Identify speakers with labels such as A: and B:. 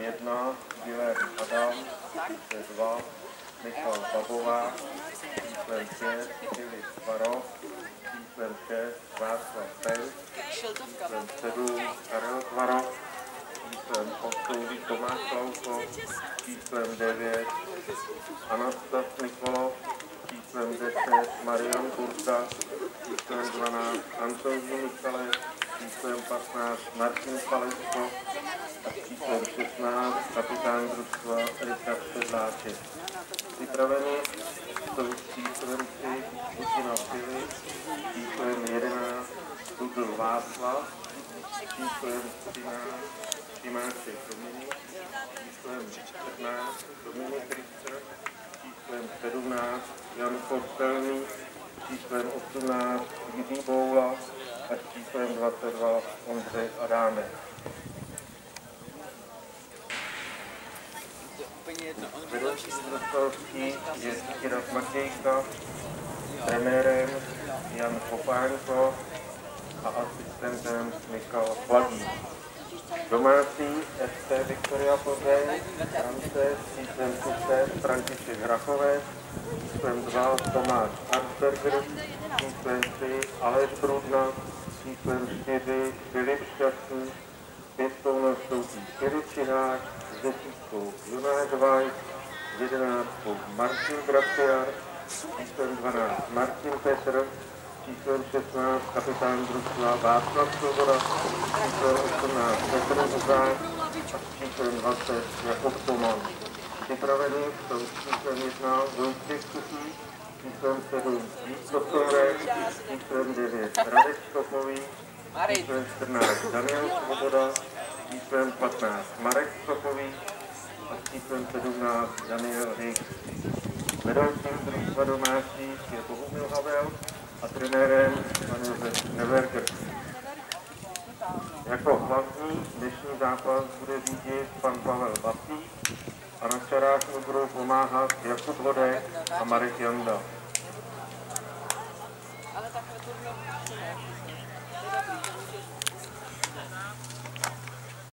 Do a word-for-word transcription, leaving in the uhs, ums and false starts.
A: jedna Guilherme Adam, číslo dva Michal Babová, číslo pět Filip Varov, číslo šest Václav Pejs, číslo sedm Karel Varov, číslem osm Tomáš Klauso, číslem devět Anastas Nikolov, číslem deset Marian Kurta, číslem dvanáct Antonín Michalik, číslem patnáct Martin Palesko a číslem šestnáct kapitán družstva Richard Sedláček. Připraveni jsou číslem tři Kutina Filip, číslem jedenáct Dudl Václav, číslem třináct Šimáček Dominik, číslem čtrnáct Dominik Richter, číslem sedmnáct Jan Kostelný, číslem osmnáct Jiří Boula a číslem dvacet dva Ondřej Adámek. Vedoucí zastupitelství je Ctirad Matějka, trenérem Jan Kopánko a asistentem Michal Chladík. Domácí F C Viktoria Plzeň, France s číslem třicet František Hrachovec, číslem dva Tomáš Arsberger, číslem tři Aleš Brudna, číslem čtyři Filip Šťastný, pěstou nastoupí Filip Čihák, s desítkou Jonáš Vajs, s jedenáctkou Martin Graciar, číslem dvanáct Martin Petr, číslem šestnáct kapitán družstva Václav Svoboda, číslem osmnáct Petr Zuzák a číslem dvacet Jakub Toman. Připraveni jsou číslem jedna Vojtěch Suchý, číslem sedm Vít Kotorek, číslem devět Radek Štopový, číslem čtrnáct Daniel Svoboda, číslem patnáct Marek Štopový a číslem sedmnáct Daniel Hicks. Vedoucím družstva domácí je Bohumil Havel a trenérem pan Josef Neverger. Jako hlavní dnešní zápas bude řídit pan Pavel Batík a na čarách mu budou pomáhat Jakub Hodek a Marek Janda.